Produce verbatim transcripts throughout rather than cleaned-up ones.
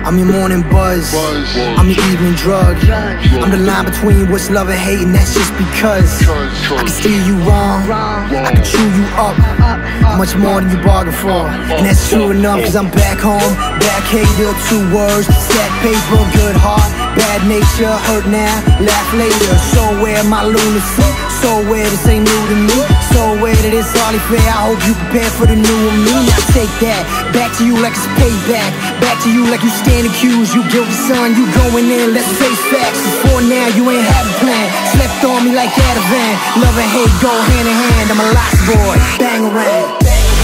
I'm your morning buzz, I'm your evening drug. I'm the line between what's love and hate, and that's just because I can steer you wrong, I can chew you up much more than you bargained for. And that's true enough, cause I'm back home, back hater, two words, stack paper, good heart, bad nature, hurt now, laugh later. So where my lunacy, so where this ain't new to me, so where that it's hardly fair. I hope you prepare for the new of me. Now take that, back to you like it's payback, back to you like you stand accused. You guilty son, you going in, let's face facts. Before now you ain't had a plan, slept on me like Ativan. Love and hate go hand in hand, I'm a lost boy, bang around.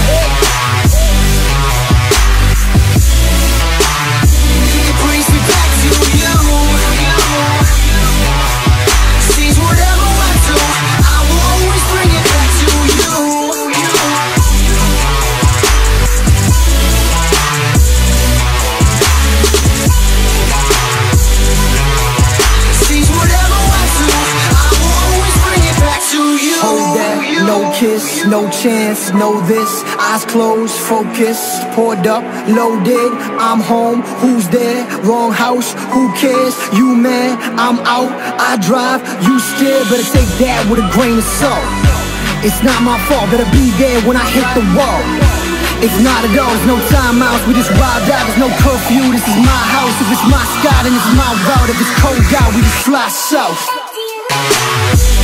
No kiss, no chance, know this. Eyes closed, focused, poured up, loaded. I'm home, who's there? Wrong house, who cares? You mad, I'm out, I drive, you steer. Better take that with a grain of salt. It's not my fault, better be there when I hit the wall. It's not at all, there's no timeouts, we just wild out, there's no curfew. This is my house, if it's my sky, then it's my route. If it's cold out, we just fly south.